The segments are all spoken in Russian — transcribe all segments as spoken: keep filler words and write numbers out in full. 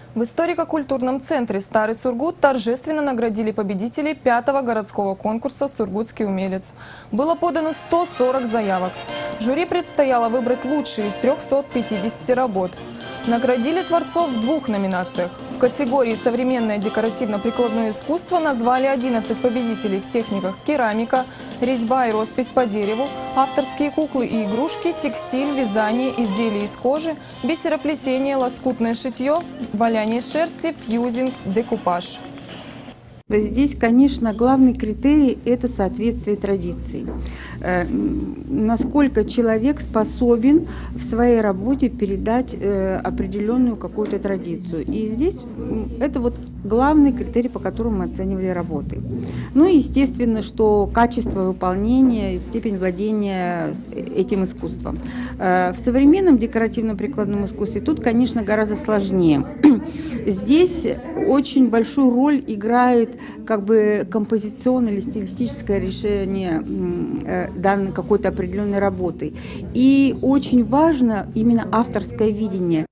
В историко-культурном центре «Старый Сургут» торжественно наградили победителей пятого городского конкурса «Сургутский умелец». Было подано сто сорок заявок. Жюри предстояло выбрать лучшие из трёхсот пятидесяти работ. Наградили творцов в двух номинациях. В категории «Современное декоративно-прикладное искусство» назвали одиннадцать победителей в техниках керамика, резьба и роспись по дереву, авторские куклы и игрушки, текстиль, вязание, изделия из кожи, бисероплетение, лоскутное шитье, валяние шерсти, фьюзинг, декупаж. Здесь, конечно, главный критерий – это соответствие традиций. Насколько человек способен в своей работе передать определенную какую-то традицию. И здесь это вот главный критерий, по которому мы оценивали работы. Ну и естественно, что качество выполнения и степень владения этим искусством. В современном декоративно-прикладном искусстве тут, конечно, гораздо сложнее. Здесь очень большую роль играет как бы композиционное или стилистическое решение данной какой-то определенной работы. И очень важно именно авторское видение.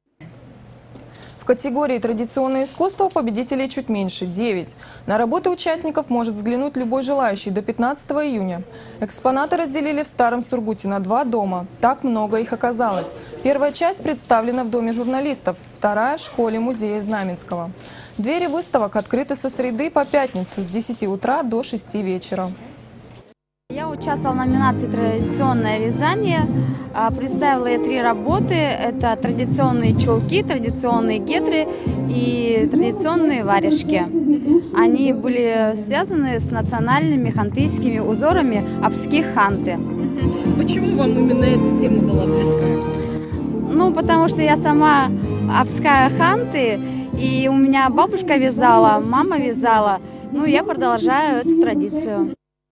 В категории «Традиционное искусство» победителей чуть меньше – девять. На работы участников может взглянуть любой желающий до пятнадцатого июня. Экспонаты разделили в Старом Сургуте на два дома. Так много их оказалось. Первая часть представлена в Доме журналистов, вторая – в школе-музее Знаменского. Двери выставок открыты со среды по пятницу с десяти утра до шести вечера. Я участвовала в номинации «Традиционное вязание». Представила я три работы. Это традиционные чулки, традиционные гетры и традиционные варежки. Они были связаны с национальными хантыйскими узорами обских ханты. Почему вам именно эта тема была близка? Ну, потому что я сама обская ханты, и у меня бабушка вязала, мама вязала. Ну, я продолжаю эту традицию.